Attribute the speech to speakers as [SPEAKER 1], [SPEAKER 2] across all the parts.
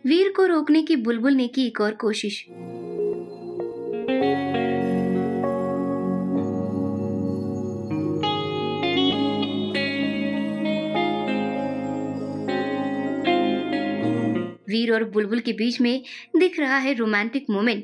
[SPEAKER 1] वीर को रोकने की बुलबुल ने की एक और कोशिश। वीर और बुलबुल के बीच में दिख रहा है रोमांटिक मोमेंट।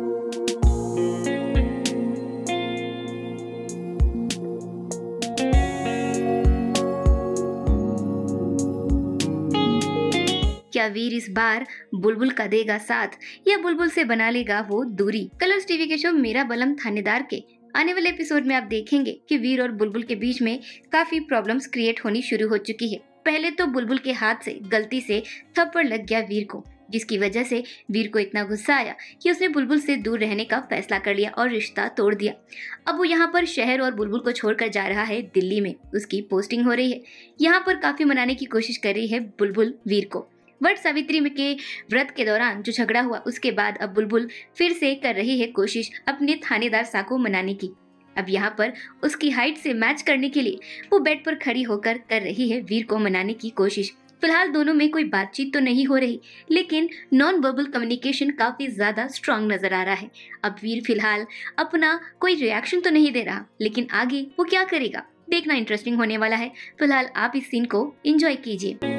[SPEAKER 1] क्या वीर इस बार बुलबुल का देगा साथ या बुलबुल से बना लेगा वो दूरी? कलर्स टीवी के शो मेरा बलम थानेदार के आने वाले एपिसोड में आप देखेंगे कि वीर और बुलबुल के बीच में काफी प्रॉब्लम्स क्रिएट होनी शुरू हो चुकी है। पहले तो बुलबुल के हाथ से गलती से थप्पड़ लग गया वीर को, जिसकी वजह से वीर को इतना गुस्सा आया कि उसने बुलबुल से दूर रहने का फैसला कर लिया और रिश्ता तोड़ दिया। अब वो यहाँ पर शहर और बुलबुल को छोड़कर जा रहा है दिल्ली में। उसकी पोस्टिंग हो रही है। यहाँ पर काफी मनाने की कोशिश कर रही है बुलबुल वीर को। वट सावित्री में के व्रत के दौरान जो झगड़ा हुआ उसके बाद अब बुलबुल फिर से कर रही है कोशिश अपने थानेदार सा को मनाने की। अब यहाँ पर उसकी हाइट से मैच करने के लिए वो बेड पर खड़ी होकर कर रही है वीर को मनाने की कोशिश। फिलहाल दोनों में कोई बातचीत तो नहीं हो रही, लेकिन नॉन वर्बल कम्युनिकेशन काफी ज्यादा स्ट्रांग नजर आ रहा है। अब वीर फिलहाल अपना कोई रिएक्शन तो नहीं दे रहा, लेकिन आगे वो क्या करेगा देखना इंटरेस्टिंग होने वाला है। फिलहाल आप इस सीन को एंजॉय कीजिए।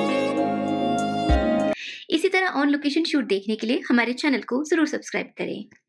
[SPEAKER 1] इसी तरह ऑन लोकेशन शूट देखने के लिए हमारे चैनल को जरूर सब्सक्राइब करें।